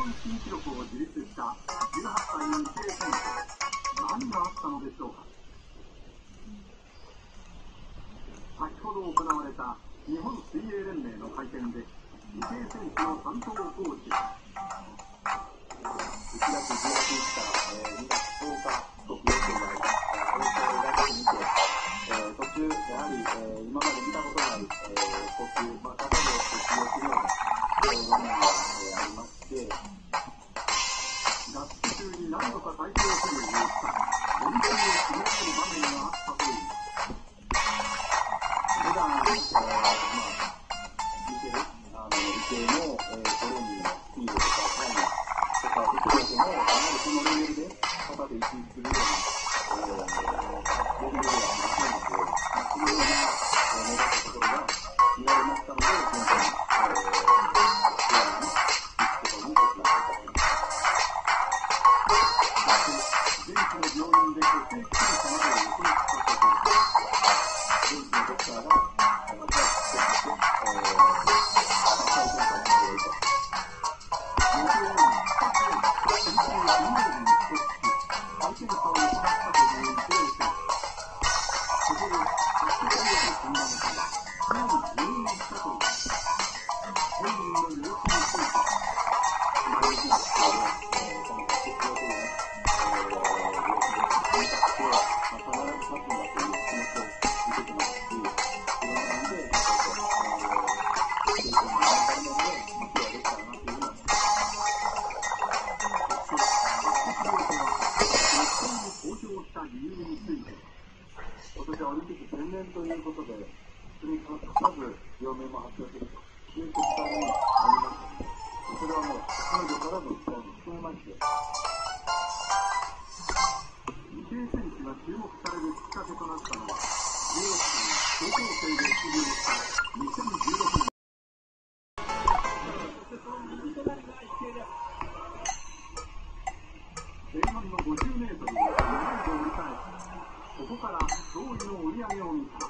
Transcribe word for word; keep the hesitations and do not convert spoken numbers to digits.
新記録を樹立したじゅうはっさいの池江選手、何があったのでしょうか。先ほど行われた日本水泳連盟の会見で、池江選手の担当コーチは、いちがつじゅうはちにちからにがつとおか、特別試合が大会を見て、途中、やはり今まで見たことない呼吸、まあ、肩で呼吸をするような場面がありまして、合宿中に何度か体調不良になった練習をしのぐ場面があったといいます。普段、まあ、見てるあの池江の、えー、トレーニングのスピードとかタイムとか見てても、あまりそのレベルで肩で息するような、えー、レベルではないので、まあ、そのような目立ったところが言われましたので、今回、えー、試合に行くことになりました。現地の病院で血液検査などを行ったところ、現地のドクターが、あの、帰ってきて、えー、再検査をしていると。無料に、各県、先週金曜日に帰国し、再検査を行ったという池江選手。そこで、発表を診断され、すぐに入院したといいます。本人の様子について、毎日のこの発表というね、今年はオリンピック専念ということで、それにかかず病名も発表するという結果になりましたので、それはもう彼女からの期待も含めまして、池江選手が注目されるきっかけとなったのは、じゅうろくさい高校生で出場したにせんじゅうろくねん。前半のごじゅうメートルでなないで折り返し、ここから驚異の追い上げを見た。